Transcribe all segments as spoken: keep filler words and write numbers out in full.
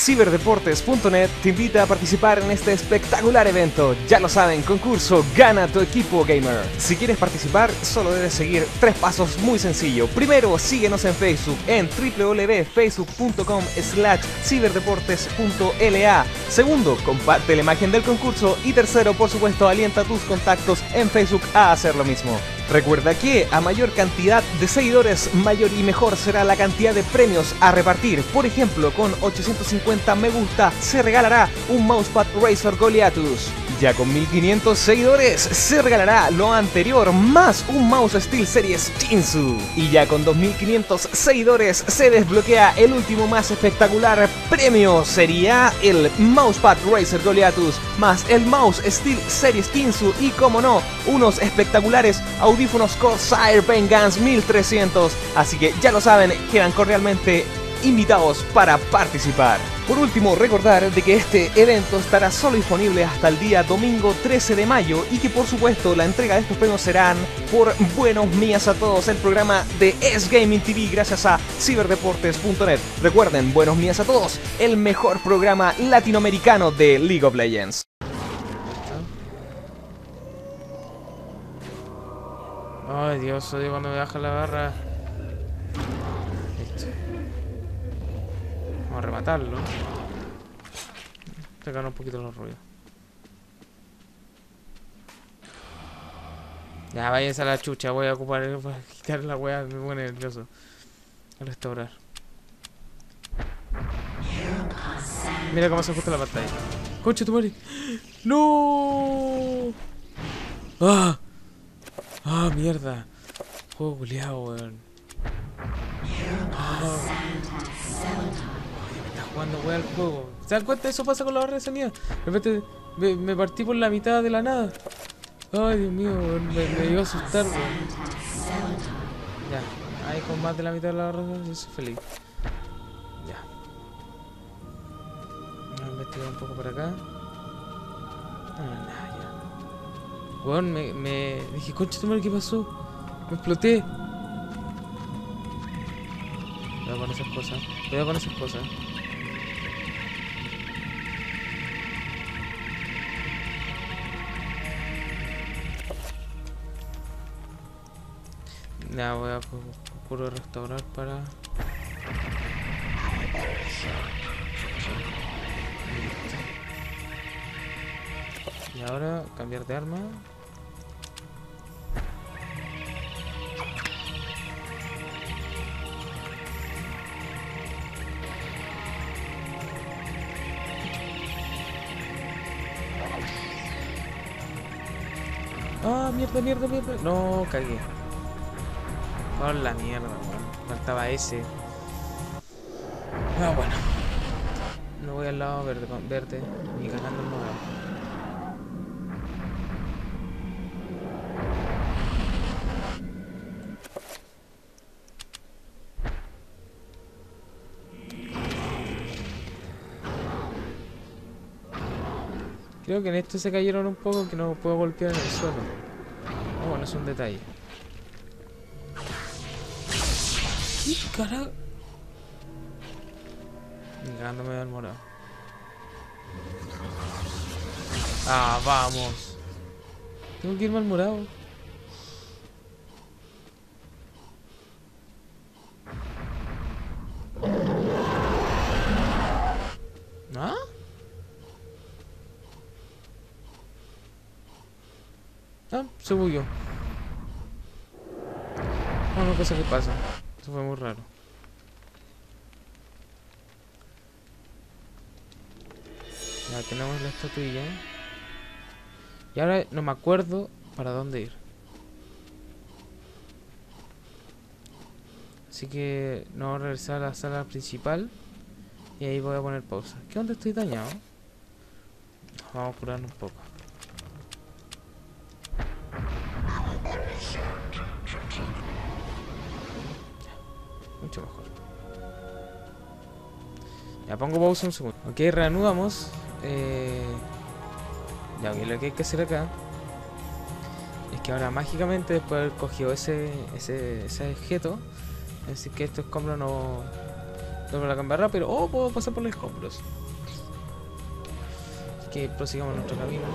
Ciberdeportes punto net te invita a participar en este espectacular evento. Ya lo saben, concurso Gana tu equipo gamer. Si quieres participar, solo debes seguir tres pasos muy sencillos. Primero, síguenos en Facebook en w w w punto facebook punto com slash ciberdeportes punto l a. Segundo, comparte la imagen del concurso. Y tercero, por supuesto, alienta a tus contactos en Facebook a hacer lo mismo. Recuerda que a mayor cantidad de seguidores, mayor y mejor será la cantidad de premios a repartir. Por ejemplo, con ochocientos cincuenta me gusta se regalará un mousepad Razer Goliathus. Ya con mil quinientos seguidores se regalará lo anterior más un mouse SteelSeries Shinsu. Y ya con dos mil quinientos seguidores se desbloquea el último más espectacular premio. Sería el mousepad Razer Goliathus más el mouse SteelSeries Shinsu y, como no, unos espectaculares audífonos Corsair Vengeance mil trescientos. Así que ya lo saben, quedan cordialmente invitados para participar. Por último, recordar de que este evento estará solo disponible hasta el día domingo trece de mayo y que, por supuesto, la entrega de estos premios serán por Buenos Mías a Todos, el programa de S Gaming T V, gracias a Ciberdeportes punto net. Recuerden, Buenos Mías a Todos, el mejor programa latinoamericano de League of Legends. Ay, Dios, odio cuando me baja la barra. Listo. Vamos a rematarlo. Sacar un poquito los ruidos. Ya, váyanse a la chucha. Voy a ocupar para quitar la wea. Me pone nervioso. A restaurar. Mira cómo se ajusta la pantalla. ¡Concha tu madre! ¡No! ¡Ah! ¡Ah, mierda! Juego culiao, weón. Oh. Me está jugando weón el juego. ¿Se dan cuenta? Eso pasa con la barra de sonido. De repente me, me partí por la mitad de la nada. Ay, Dios mío, weón. Me, me dio a asustar, weón. Ya, ahí con más de la mitad de la barra de sonido yo soy feliz. Ya. Voy a investigar un poco por acá. No, no, nada, ya. Weón, me, me dije, concha tu madre, ¿qué pasó? Me exploté. Cuidado con esas cosas. Cuidado con esas cosas. Ya voy a procuro restaurar para... Y ahora cambiar de arma. Ah, mierda, mierda, mierda. No, cagué. Por la mierda, weón. Faltaba ese. Ah, bueno. No voy al lado verde, verde ni cagando el morado. Creo que en este se cayeron un poco, que no puedo golpear en el suelo. Oh, bueno, es un detalle. ¿Qué carajo? Ni cagándome al morado. Ah, vamos. Tengo que irme al morado. ¿Ah? Ah, se bugueó. Una cosa que pasa. Eso fue muy raro. Ya tenemos la estatuilla. Y ahora no me acuerdo para dónde ir. Así que no voy a regresar a la sala principal. Y ahí voy a poner pausa. ¿Qué onda? Estoy dañado. Vamos a curarnos un poco. Mucho mejor. Ya pongo pausa un segundo. Ok, reanudamos. Eh... Ya, ok, lo que hay que hacer acá es que ahora mágicamente, después de haber cogido ese, ese, ese objeto, es decir que estos escombros no, Tengo la cámara, pero oh, puedo pasar por los escombros. Que prosigamos nuestro camino.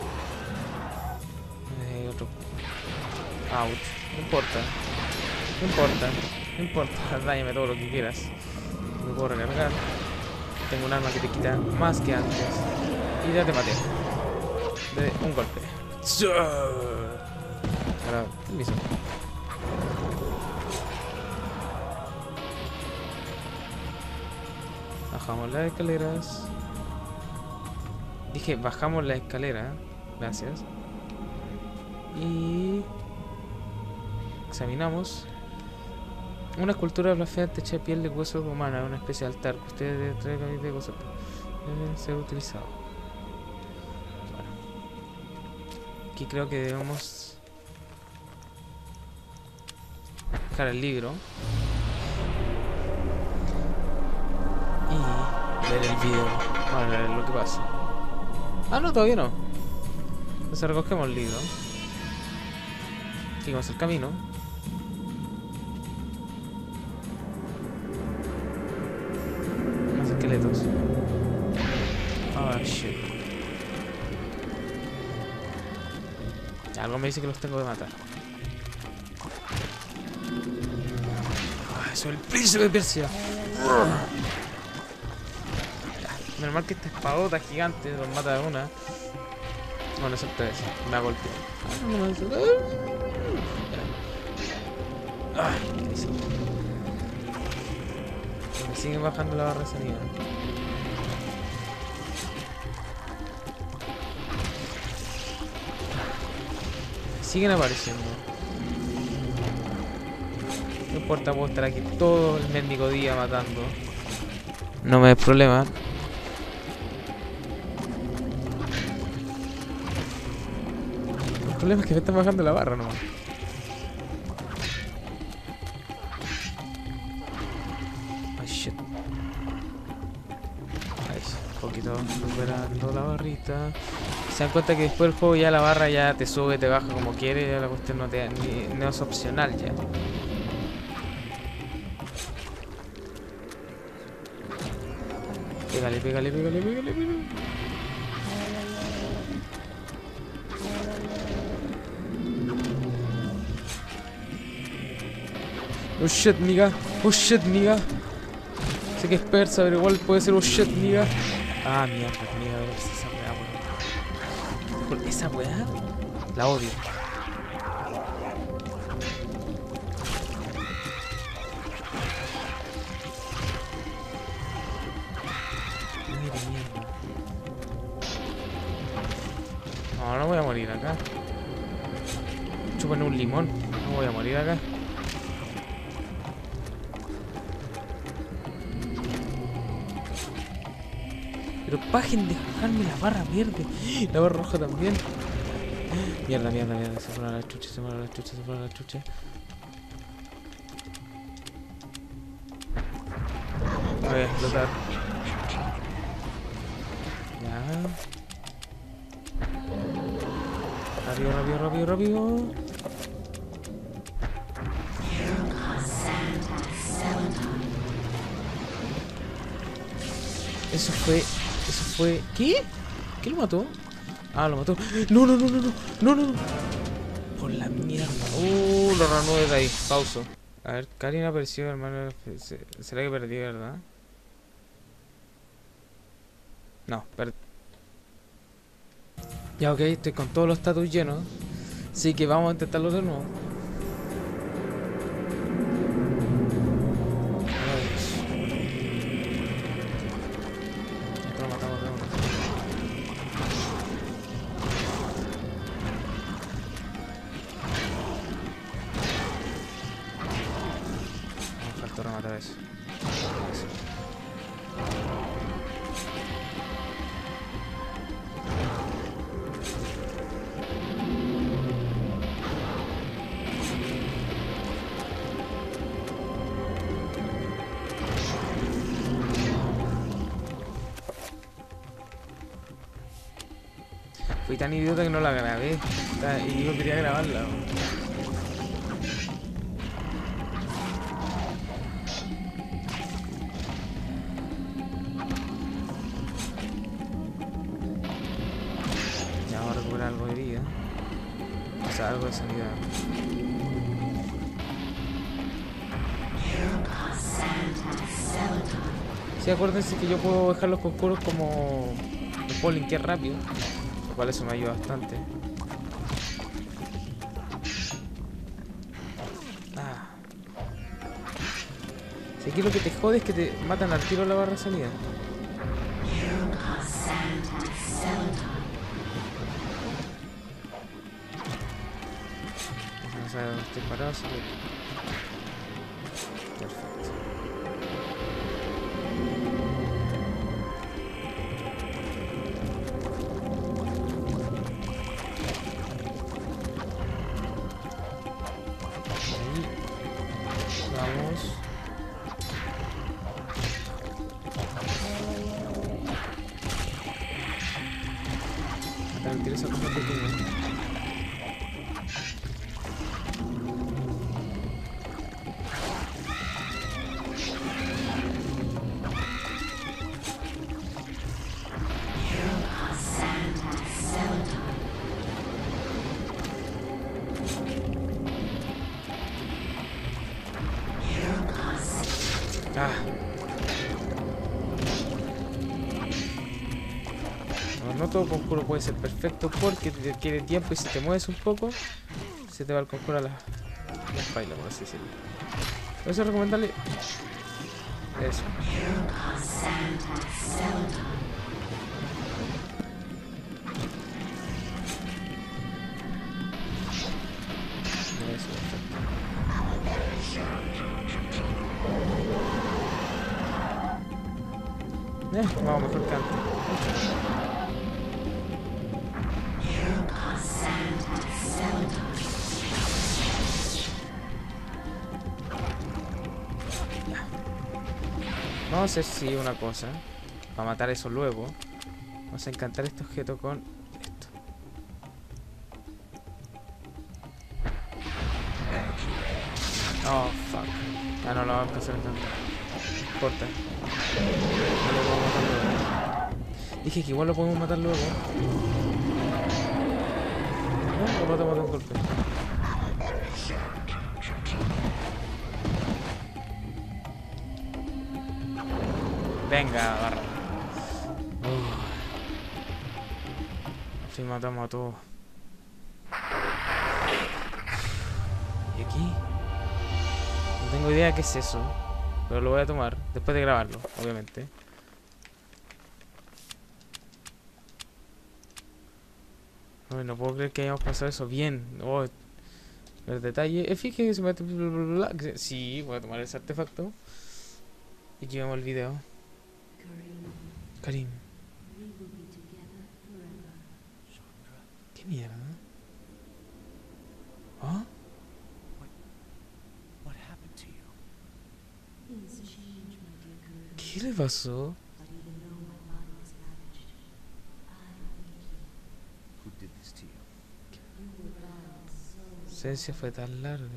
Eh, otro. Ouch. No importa. No importa. No importa. Dáñame todo lo que quieras. Me puedo recargar. Tengo un arma que te quita más que antes. Y ya te maté. De un golpe. Ahora, listo. Bajamos las escaleras. Dije, bajamos la escalera. Gracias. Y examinamos una escultura blasfeante hecha de piel de hueso humana, una especie de altar que ustedes traen de cosas deben ser utilizado. Bueno, aquí creo que debemos dejar el libro y ver el video para ver lo que pasa. Ah, no, todavía no. Entonces recogemos el libro. Seguimos el camino. Más esqueletos. Ah, shit. Algo me dice que los tengo que matar. Ah, soy el príncipe de Persia. Menos mal que esta espadota gigante los mata de una. Bueno, eso es eso. Me ha golpeado. Ay, qué dice. Me siguen bajando la barra de sanidad. Siguen apareciendo. No importa, puedo estar aquí todo el mendigo día matando. No me des problema. El problema es que me están bajando la barra nomás. Ay, shit. Ay, un poquito recuperando la barrita. Se dan cuenta que después del juego ya la barra ya te sube, te baja como quiere. Ya la cuestión no, te, ni, no es opcional ya. Pégale, pégale, pégale, pégale, pégale. Oh shit, nigga. Oh shit, nigga. Sé que es persa, pero igual puede ser oh shit, nigga. Ah, mierda, nigga. Esa weá, weón. Esa weá la odio. Mira, mierda. No, no voy a morir acá. Chúpame un limón. No voy a morir acá. Pero bajen de dejarme la barra verde. La barra roja también. Mierda, mierda, mierda. Se fueron a la chucha, se fueron a la chucha, se fueron a la chucha. Voy a explotar. Ya. Rápido, rápido, rápido, rápido. Eso fue... Eso fue... ¿Qué? ¿Qué lo mató? Ah, lo mató. No, no, no, no, no. No, no, no. Por la mierda. Uh, lo reanudé de ahí. Pauso. A ver, Karina apareció, hermano. ¿Será que perdí, verdad? No, perdí. Ya, ok, estoy con todos los status llenos. Así que vamos a intentarlo de nuevo. Rematar eso. Eso. Fui tan idiota que no la grabé. Y yo quería grabarla. algo de vida. O sea, algo de sanidad. Sí, acuérdense que yo puedo dejar los conjuros como... los puedo linkear rápido, lo cual eso me ayuda bastante. Ah. Si aquí lo que te jode es que te matan al tiro la barra de salida. No sé dónde estoy parado, así que... perfecto. Vamos. Matar el tiro esa cosa pequeña. Ah. No, no todo conjuro puede ser perfecto porque te requiere tiempo y si te mueves un poco se te va el conjuro a la, la espalda, por así decirlo. Por eso es recomendable eso. Eso, perfecto. Eh, vamos mejor que antes. Ya. Vamos a hacer sí una cosa. Para matar eso luego. Vamos a encantar este objeto con esto. Oh, fuck. Ah, no lo vamos a hacer tanto. Corta. No lo podemos matar luego. Dije que igual lo podemos matar luego. No, lo matamos de un golpe. Venga, barra. Uh. Sí, matamos a todos. ¿Y aquí? No tengo idea qué es eso. Pero lo voy a tomar después de grabarlo, obviamente. Ay, no puedo creer que hayamos pasado eso bien. Oh, el detalle. Eh, fíjense que se mete. Bla, bla, bla. Sí, voy a tomar ese artefacto. Y aquí vemos el video. Karim. ¿Qué mierda? ¿Ah? ¿Qué le pasó? La ausencia fue tan larga.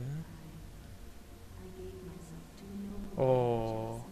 Oh.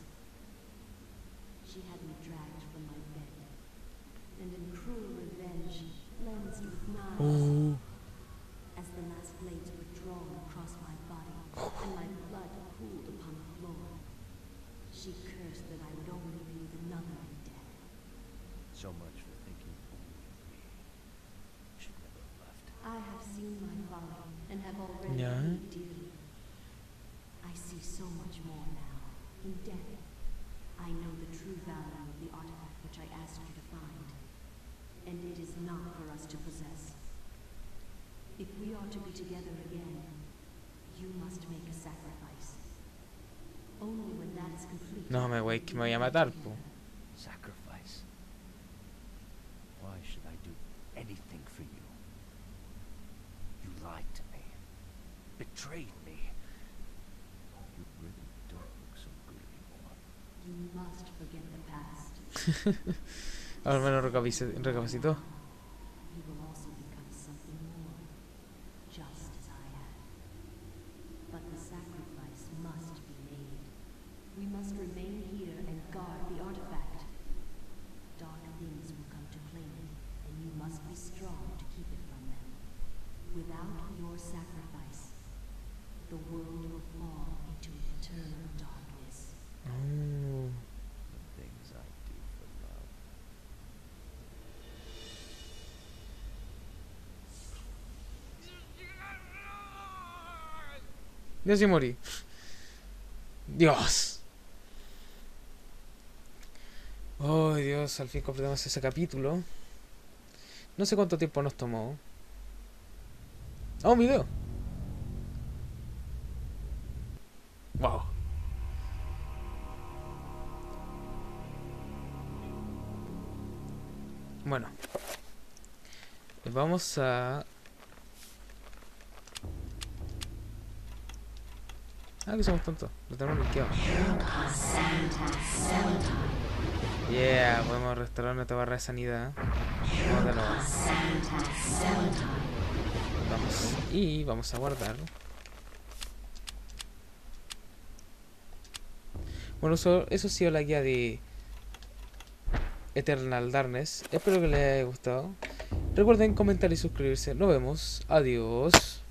Oh. As the last blades were drawn across my body, and my blood pooled upon the floor, she cursed that I would only be the number in death. So much for thinking only of me. Should never have left. I have seen my folly, and have already Yeah. paid dearly. I see so much more now. In death, I know the true value of the artifact which I asked you to find. And it is not for us to possess. If we are to be together again, you must make a sacrifice. Only when that is complete. No me voy, que me voy a matar, po. Sacrifice. Why should I do anything for you? You lied to me. Betrayed me. You really don't look so good anymore. You must forget the past. Al menos recapaci- recapacitó. You will also become something more, just as I am. But the sacrifice must be made. We must remain here and guard the artifact. Dark things will come to claim it, and you must be strong to keep Without your sacrifice, the world will fall into eternal darkness. Oh. The things I do for love. Dios, yo morí. Dios. Oh, Dios, al fin completamos ese capítulo. No sé cuánto tiempo nos tomó. Oh, un video. Wow. Bueno. Pues vamos a... Ah, que somos tontos. Lo tenemos linkeado. Yeah, podemos restaurar nuestra barra de sanidad. Vamos de nuevo. Vamos. Y vamos a guardar. Bueno, eso, eso ha sido la guía de Eternal Darkness. Espero que les haya gustado. Recuerden comentar y suscribirse. Nos vemos. Adiós.